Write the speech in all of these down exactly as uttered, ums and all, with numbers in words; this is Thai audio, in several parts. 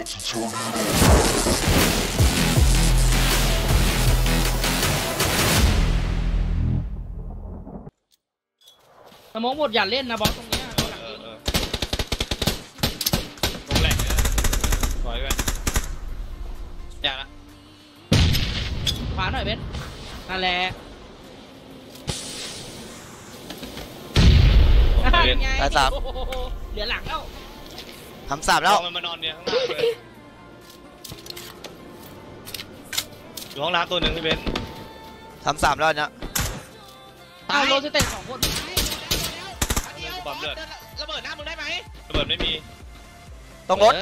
สมองหมดอย่าเล่นนะบอสตรงนี้ลงแหลกนะถอยไปอย่าละขวาหน่อยเบนนั่นแหละตายสามเหลือหลังแล้วทำสามแล้วมันมานอนเนี่ยข้างล่างเลยอยู่ห้องน้ำตัวหนึ่งพี่เบนทำสามแล้วเนี่ยตายโรสเต็ปสองคนปั๊มเลือดระเบิดหน้ามึงได้ไหมระเบิดไม่มีต้องรถ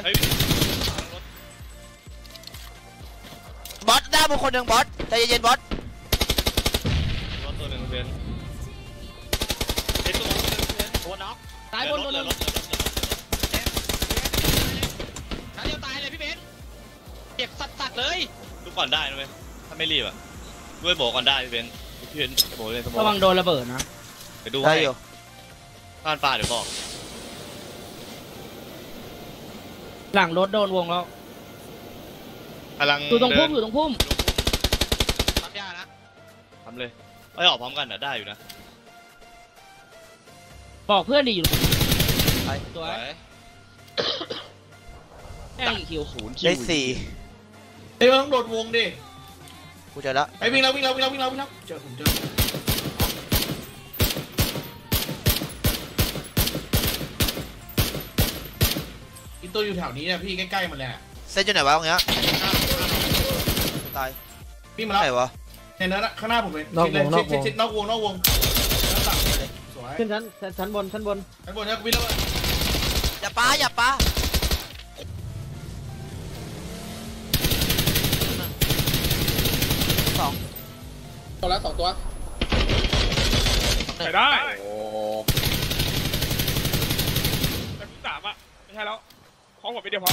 บอสได้บุคคลหนึ่งบอสใจเย็นๆบอสรถตัวหนึ่งพี่เบนเด็กตัวตัวน็อกตายบนตัวนึงนัดเดียวตายเลยพี่เบนเก็บสัดๆเลยทุกก่อนได้นะเว้ยถ้าไม่รีบอ่ะด้วยโบก่อนได้พี่เบนพี่เบนโบเลยสมองระวังโดนระเบิดนะไปดูให้บ้านป่าเดี๋ยวบอกหลังรถโดนวงแล้วกำลังอยู่ตรงพุ่มอยู่ตรงพุ่มทำยานะทำเลยไม่ออกพร้อมกันนะได้อยู่นะบอกเพื่อนดีอยู่ไปตัวแม่งคิวศูนย์ได้สี่เฮ้ยมันต้องโดดวงดิกูเจอแล้วไอ้วิ่งแล้ววิ่งแล้ววิ่งแล้ววิ่งแล้ววิ่งแล้วเจอผมเจออีตัวอยู่แถวนี้นะพี่ใกล้ๆมันแหละเส้นอยู่ไหนวะตรงเนี้ยตายพี่มาแล้วไหนวะเนี่ยนะข้างหน้าผมเลยนอกวงนอกวงนอกวงนอกวงขึ้นชั้นชั้นบนชั้นบนชั้นบนเนี่ยวิ่งแล้วอย่าปาอย่าปาสองตัวละสองตัวใส่ได้โอ้แต่ที่สามอ่ะไม่ใช่แล้วของผมไปเดียวพอ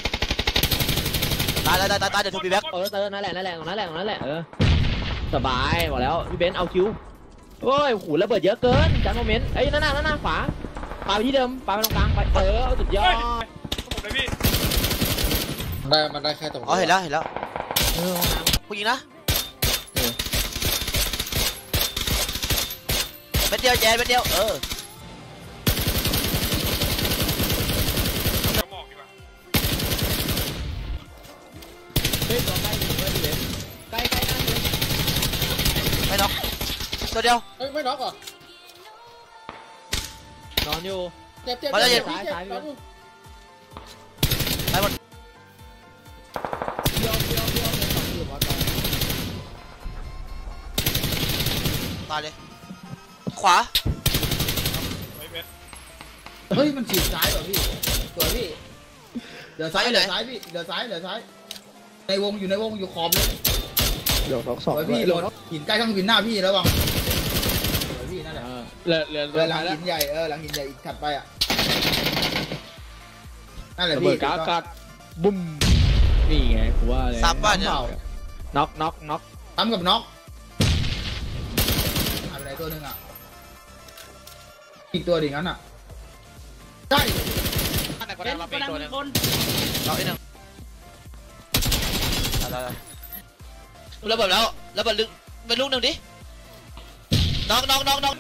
ตายตายตายตายเดี๋ยวทูบีแบ็คเออเออนั่นแหละนั่นแหละของนั่นแหละของนั่นแหละเออสบายบอกแล้วพี่เบนเอาคิวโอ้ยหูระเบิดเยอะเกินจันโมเมนต์ไอ้นั่นน่ะนั่นน่ะขวาปาไปที่เดิมปาไปตรงกลางไปเออสุดยอดผมเลยพี่ได้มันได้แค่ตรงอ๋อเห็นแล้วเห็นแล้วเออห้องน้ำผู้หญิงนะเป็นเดียวแจนเป็นเดียวเออใกล้ใกล้นั่นเลยไม่น็อกตัวเดียวไม่น็อกเหรอนอนอยู่เจ็บเจ็บมาแล้วเจ็บซ้ายซ้ายไปตายหมดเดียวเดียวเดียวอยู่บอสตายเลยขวาเฮ้ยมันฉีดซ้ายเหรอพี่สวยพี่เดี๋ยวซ้ายเดี๋ยวซ้ายพี่เดี๋ยวซ้ายเดี๋ยวซ้ายในวงอยู่ในวงอยู่ขอบเลยเดี๋ยวสองพี่โหลดหินใกล้ข้างหินหน้าพี่แล้ววังพี่นั่นแหละเหลือเหลือเหลือหลังหินใหญ่เออหลังหินใหญ่อีกถัดไปอ่ะนั่นแหละพี่กากัดบุ้มนี่ไงกูว่าเลยซ้ำบ้านเนี่ยน็อกน็อกน็อกซ้ำกับน็อกหายไปไหนตัวหนึ่งอ่ะอีกตัวดิงั้นอ่ะใช่เป็นกำลังมีคนน็อกอีกหนึ่งระเบิดแล้วระเบิดลึกเป็นลูกหนึ่งดิน็อกน็อกน็อกน็อก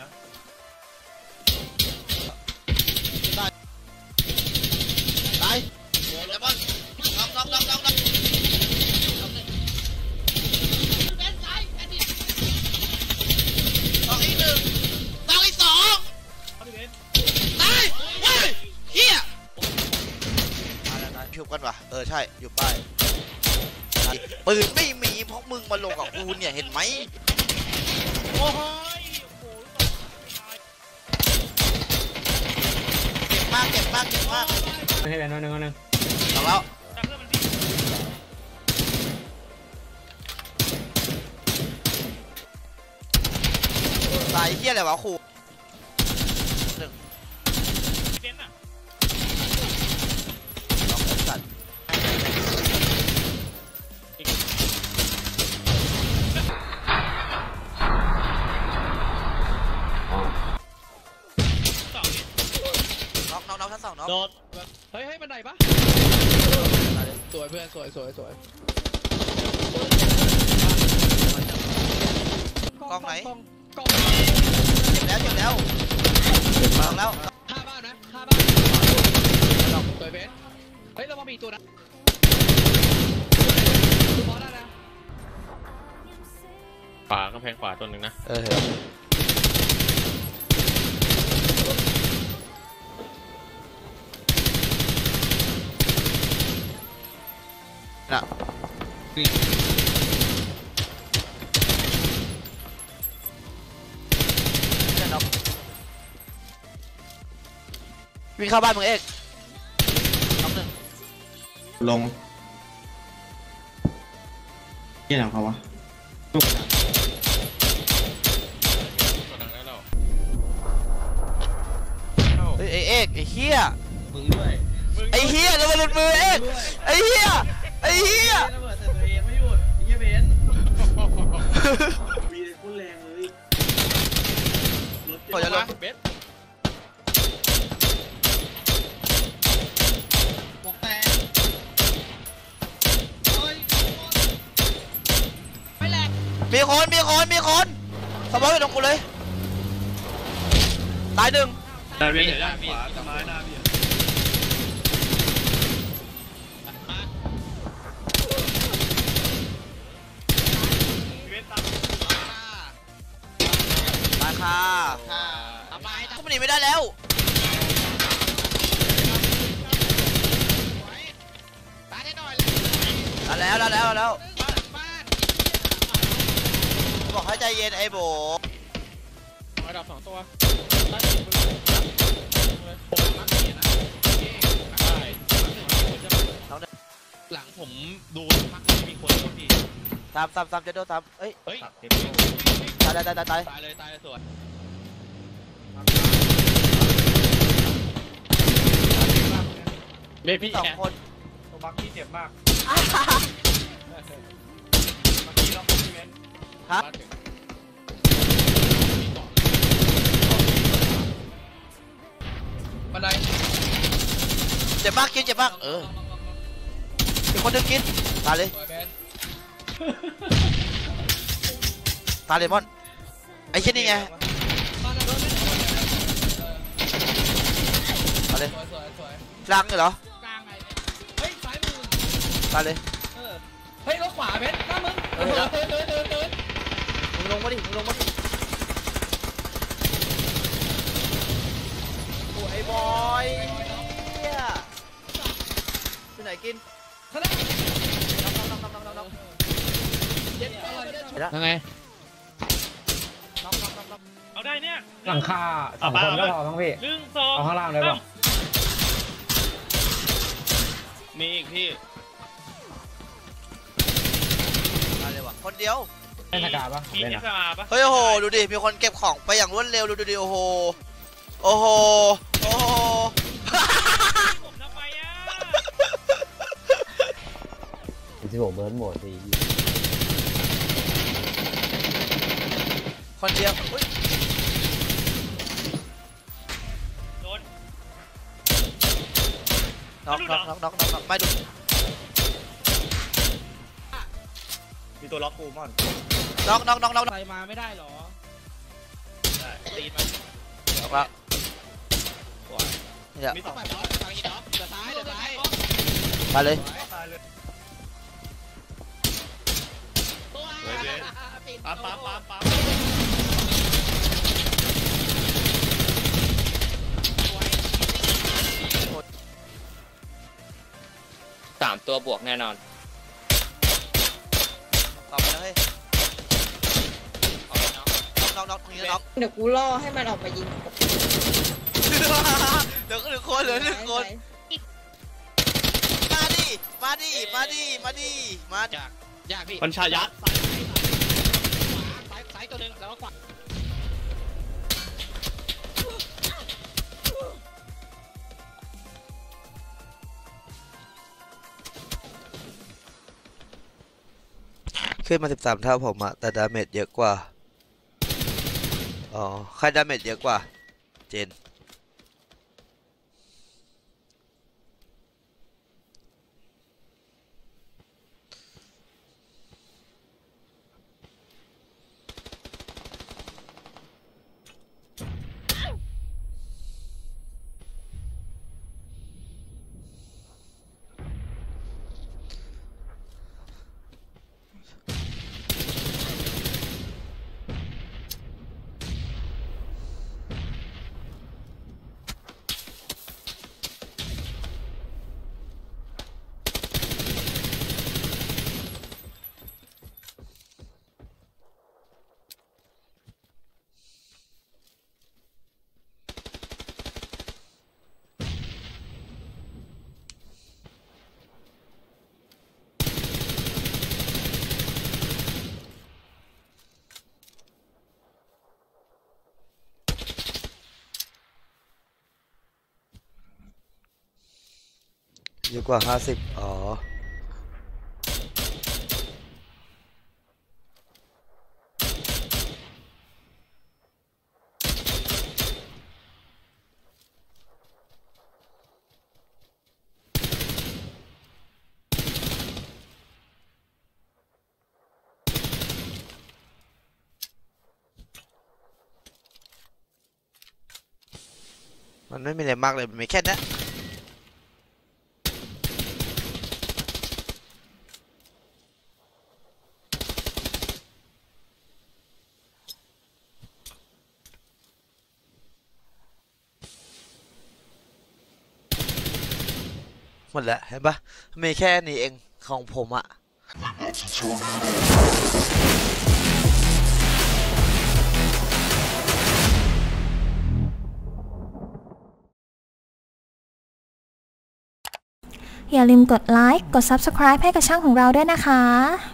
ตายตายแล้วบอลน็อกน็อกน็อกน็อกน็อกน็อกอีกหนึ่งน็อกอีกสองตายเฮ้ยเฮียตายตายชุบกันวะเออใช่อยู่ป้ายปืนไม่มีเพราะมึงมาลงกับกูเนี่ยเห็นไหมโอ้ยเก็บมากเก็บมากเก็บมากให้แบบนึงนึงต่อแล้วสายเหี้ยอะไรวะครูหนึ่งสัตว์น็อกน็อกน็อกทั้งสองน็อกโดดเฮ้ยเฮ้ยบันไดปะวยเพื่อนสวยสวยสวยกล้องไหนกล้องเจ็บแล้วเจ็บแล้วมองแล้วฆ่าบ้านนะฆ่าบ้านสวยเบสเฮ้ยเรามามีตัวนะดูบอลได้นะขวากำแพงขวาตัวหนึ่งนะเออน่ะวิ่งเข้าบ้านมึงเอกน้องหนึ่งลงที่ไหนของเขาวะลูกตัวดังแล้วเราเฮ้ยไอ้เอกไอ้เฮียมึงด้วยไอ้เฮียแล้วมันหลุดมือเอกไอ้เฮียไอ้เฮียระเบิดใส่ตัวเองไม่หยุดไอ้เหี้ยเบนมีแต่คนแรงเลยรถขอจะลงเบสหมกแตกโอ้ยไม่แหลกมีคนมีคนมีคนสมองอยู่ตรงกูเลยตายหนึ่งได้เบสด้านขวาต้นไม้หน้าพี่เบสตามตายค่ะทำไมก็มันหนีไม่ได้แล้วตายได้หน่อยได้แล้วได้แล้วได้แล้วบ้านบ้านบอกให้ใจเย็นไอ้โบระดับสองตัวหลังผมดูพักมีคนคนพี่ตามตามตามจะโดนตามเอ้ยเฮ้ยตายตายตายตายตายเลยตายเลยสวยเบสพี่สองแอคนตัวบักพี่เจ็บมากบักพี่ล็อกพี่เบสฮะบันไดเจ็บมากกินเจ็บมากเออมีคนหนึงกินตายเลยสวยเบนตายเลยมอนไอ้เช่นนี่ไงบ้านนั้นโดนตายเลยสวยสวยสวยกลางเหรอกลางไงเฮ้ยซ้ายมือตายเลยเออเฮ้ยรถขวาเบนหน้ามึงเออเดินเดินเดินเดินมึงลงมาดิมึงลงมาดิโอ้ไอ้บอยเฮียที่ไหนกินข้างหน้าน้องน้องน้องน้องน้องน้องเย็บไปเลยยังไงน้องน้องน้องน้องเอาได้เนี่ยหลังคาสองคนก็พอมั้งพี่หนึ่งสองเอาข้างล่างได้ปะมีอีกพี่ตายเลยว่ะคนเดียวเล่นสกาปะมีเล่นเออะสอาร์ปะเฮ้ยโอ้โหดูดิมีคนเก็บของไปอย่างรวดเร็วดูดูดิโอ้โหโอ้โหโอ้โหผมทำไมอ่ะสิบหกเบิร์ดหมดสิคนเดียวอุ้ยโดนน้องน้องน้องน้องน้องไม่ดูมีตัวล็อกกูมอนน้องน้องน้องน้องใครมาไม่ได้หรอตีมันน้องละเนี่ยมีสองไปบอสไปอีกเนาะเดี๋ยวซ้ายเดี๋ยวซ้ายมาเลยตายเลยตัวเฮ้ยเบส ปั๊มปั๊มปั๊มปั๊มสามตัวบวกแน่นอนต่อไปเลยน้องน้องตรงนี้น้องเดี๋ยวกูล่อให้มันออกมายิงเดี๋ยวหนึ่งคนเหลือหนึ่งคนมาดิมาดิมาดิมาดิมาดิยากยากพี่บัญชายัดซ้ายซ้ายซ้ายตัวหนึ่งแล้วก็ขวาขึ้นมาสิบสามเท่าผมอะแต่ดาเมจเยอะกว่าอ๋อใครดาเมจเยอะกว่าเจนเยอะกว่าห้าสิบอ๋อมันไม่มีอะไรมากเลยมันมีแค่นี้หมดแล้วเห็นปะมีแค่นี้เองของผมอะอย่าลืมกดไลค์ กด ซับสไครบ์ ให้กับช่องของเราด้วยนะคะ